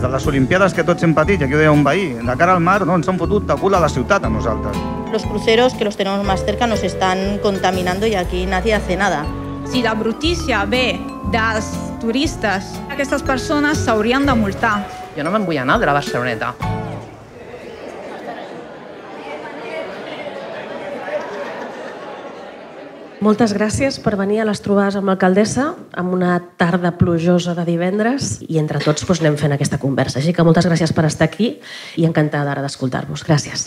de les Olimpiades que tots hem patit, i aquí ho deia un veí, de cara al mar, no, ens han fotut de cul a la ciutat a nosaltres. Los cruceros, que los tenemos más cerca, nos están contaminando y aquí nadie hace nada. Si la brutícia ve dels turistes, aquestes persones s'haurien de multar. Jo no me'n vull anar de la Barceloneta. Moltes gràcies per venir a les trobades amb l'alcaldessa amb una tarda plujosa de divendres i entre tots anem fent aquesta conversa. Així que moltes gràcies per estar aquí i encantada ara d'escoltar-vos. Gràcies.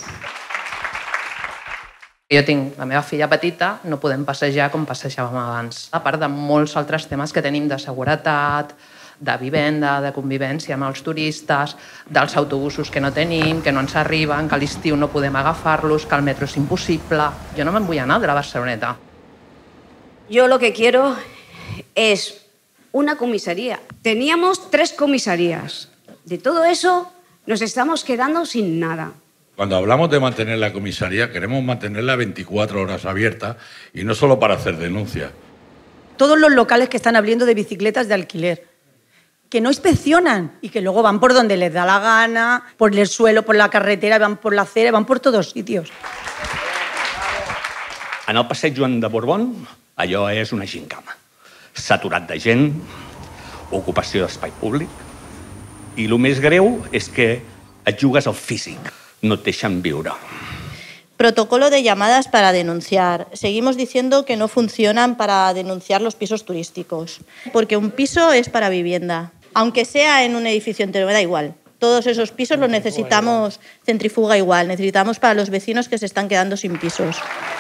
Jo tinc la meva filla petita, no podem passejar com passejàvem abans. A part de molts altres temes que tenim de seguretat, de vivenda, de convivència amb els turistes, dels autobusos que no tenim, que no ens arriben, que a l'estiu no podem agafar-los, que el metro és impossible. Jo no me'n vull anar de la Barceloneta. Yo lo que quiero es una comisaría. Teníamos 3 comisarías. De todo eso nos estamos quedando sin nada. Cuando hablamos de mantener la comisaría, queremos mantenerla 24 horas abierta y no solo para hacer denuncias. Todos los locales que están abriendo de bicicletas de alquiler, que no inspeccionan y que luego van por donde les da la gana, por el suelo, por la carretera, van por la acera, van por todos sitios. En el passeig Joan de Borbón, allò és una gincama. Saturat de gent, ocupació d'espai públic, i el més greu és que et jugues al físic, no et deixen viure. Protocolo de llamadas para denunciar. Seguimos diciendo que no funcionan para denunciar los pisos turísticos, porque un piso es para vivienda. Aunque sea en un edificio entero, me da igual. Todos esos pisos los necesitamos centrifuga igual, necesitamos para los vecinos que se están quedando sin pisos.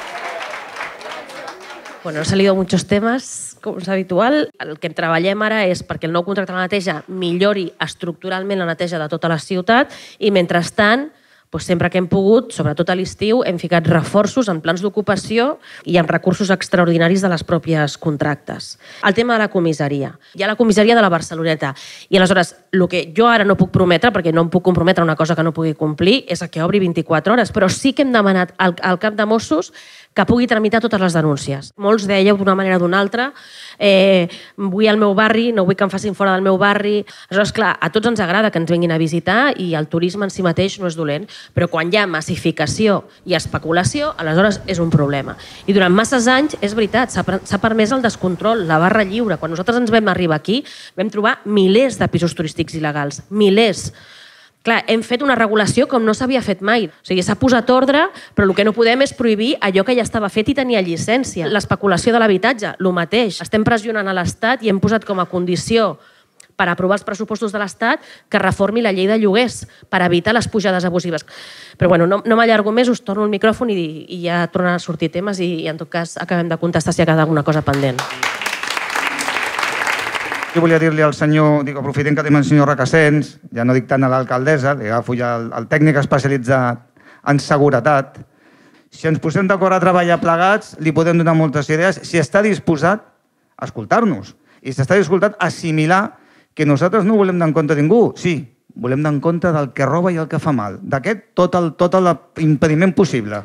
Bueno, han salido muchos temas, com és habitual. El que treballem ara és perquè el nou contracte de la neteja millori estructuralment la neteja de tota la ciutat i, mentrestant, sempre que hem pogut, sobretot a l'estiu, hem ficat reforços en plans d'ocupació i en recursos extraordinaris de les pròpies contractes. El tema de la comissaria. Hi ha la comissaria de la Barceloneta. I aleshores, el que jo ara no puc prometre, perquè no em puc comprometre a una cosa que no pugui complir, és que obri 24 hores, però sí que hem demanat al cap de Mossos que pugui tramitar totes les denúncies. Molts dèieu d'una manera o d'una altra, vull al meu barri, no vull que em facin fora del meu barri. Aleshores, clar, a tots ens agrada que ens vinguin a visitar i el turisme en si mateix no és dolent, però quan hi ha massificació i especulació, aleshores és un problema. I durant masses anys, és veritat, s'ha permès el descontrol, la barra lliure. Quan nosaltres ens vam arribar aquí, vam trobar milers de pisos turístics il·legals, milers. Clar, hem fet una regulació com no s'havia fet mai. O sigui, s'ha posat ordre, però el que no podem és prohibir allò que ja estava fet i tenia llicència. L'especulació de l'habitatge, el mateix. Estem pressionant a l'Estat i hem posat com a condició per aprovar els pressupostos de l'Estat que reformi la llei de lloguers per evitar les pujades abusives. Però bueno, no m'allargo més, us torno el micròfon i ja tornen a sortir temes i en tot cas acabem de contestar si hi ha quedat alguna cosa pendent. Jo volia dir-li al senyor, aprofitem que tenim el senyor Requesens, ja no dic tant a l'alcaldessa, li agafo ja el tècnic especialitzat en seguretat. Si ens posem d'acord a treballar plegats, li podem donar moltes idees, si està disposat a escoltar-nos i si està disposat a assimilar que nosaltres no volem anar en compte de ningú. Sí, volem anar en compte del que roba i el que fa mal. D'aquest, tot l'impediment possible.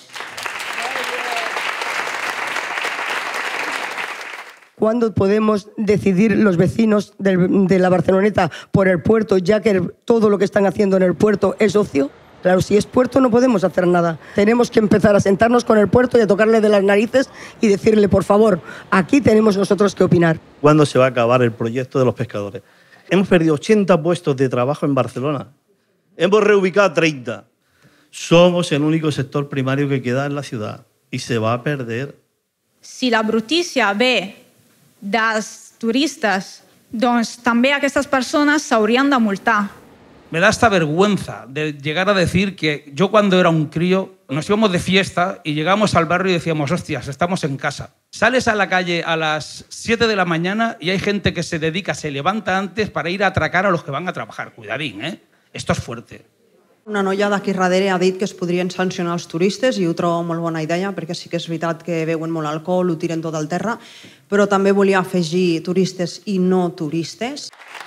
¿Cuándo podemos decidir los vecinos de la Barceloneta por el puerto, ya que todo lo que están haciendo en el puerto es ocio? Claro, si es puerto no podemos hacer nada. Tenemos que empezar a sentarnos con el puerto y a tocarle de las narices y decirle, por favor, aquí tenemos nosotros que opinar. ¿Cuándo se va a acabar el proyecto de los pescadores? Hemos perdido 80 puestos de trabajo en Barcelona. Hemos reubicado 30. Somos el único sector primario que queda en la ciudad y se va a perder. Si la brutícia ve dels turistes, doncs també aquestes persones s'haurien de multar. Me da esta vergüenza de llegar a decir que yo cuando era un crío nos íbamos de fiesta y llegamos al barrio y decíamos, hostias, estamos en casa. Sales a la calle a las 7 de la mañana y hay gente que se dedica, se levanta antes para ir a atracar a los que van a trabajar. Cuidadín, ¿eh? Esto es fuerte. Una noia d'aquí darrere ha dit que es podrien sancionar els turistes i ho trobo molt bona idea perquè sí que és veritat que beuen molt alcohol, ho tiren tot al terra, però també volia afegir turistes i no turistes.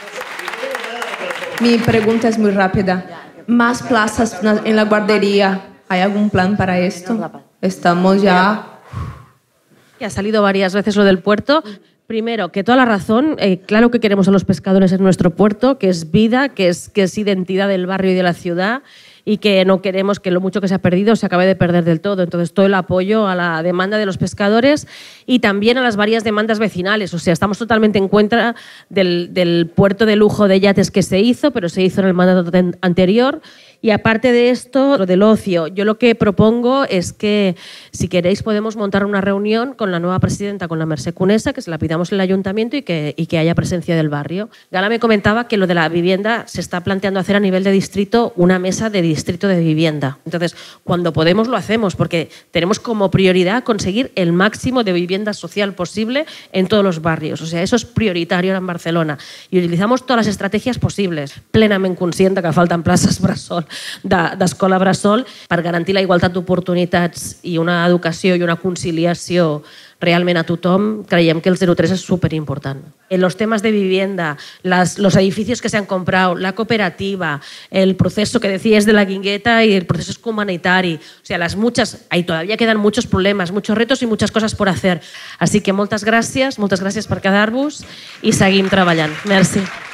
Mi pregunta es muy rápida. ¿Más plazas en la guardería? ¿Hay algún plan para esto? Estamos ya... Ha salido varias veces lo del puerto. Primero, que toda la razón, claro que queremos a los pescadores en nuestro puerto, que es vida, que es identidad del barrio y de la ciudad, y que no queremos que lo mucho que se ha perdido se acabe de perder del todo. Entonces, todo el apoyo a la demanda de los pescadores y también a las varias demandas vecinales. O sea, estamos totalmente en contra del puerto de lujo de yates que se hizo, pero se hizo en el mandato anterior. Y aparte de esto, lo del ocio, yo lo que propongo es que, si queréis, podemos montar una reunión con la nueva presidenta, con la Mercè Conesa, que se la pidamos en el ayuntamiento y que haya presencia del barrio. Gala me comentaba que lo de la vivienda se está planteando hacer a nivel de distrito una mesa de distrito de vivienda. Entonces, cuando podemos lo hacemos, porque tenemos como prioridad conseguir el máximo de vivienda social posible en todos los barrios. O sea, eso es prioritario ahora en Barcelona. I utilizamos totes les estratègies possibles, plenament conscient que falten places bressol d'escola bressol per garantir la igualtat d'oportunitats i una educació i una conciliació realment a tothom. Creiem que el 03 es superimportant. En los temas de vivienda, los edificios que se han comprado, la cooperativa, el proceso que decías de la guingueta y el proceso humanitario, o sea, ahí todavía quedan muchos problemas, muchos retos y muchas cosas por hacer. Así que moltes gràcies per quedar-vos i seguim treballant. Merci.